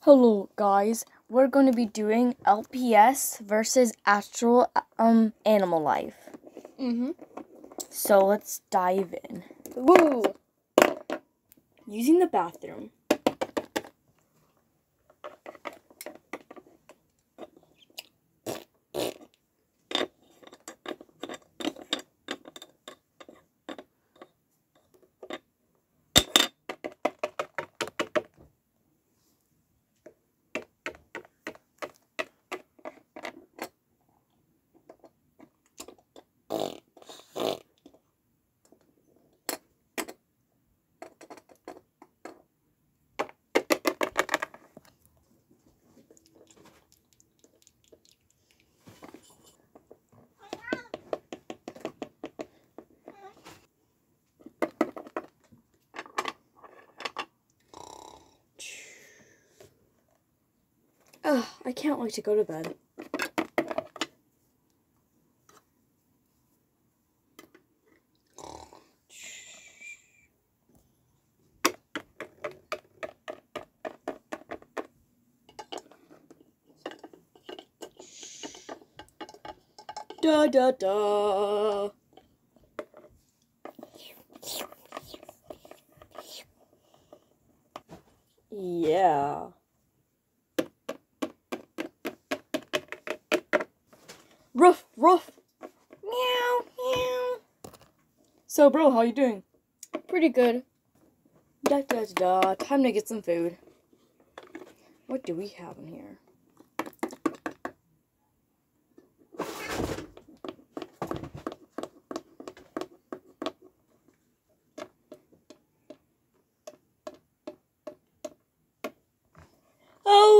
Hello guys, we're going to be doing LPS versus actual animal life. So let's dive in. Woo! Using the bathroom. Ugh, I can't wait to go to bed. Da da da. Yeah. Ruff, ruff. Meow, meow. So, bro, how you doing? Pretty good. Da da da. Time to get some food. What do we have in here? Oh,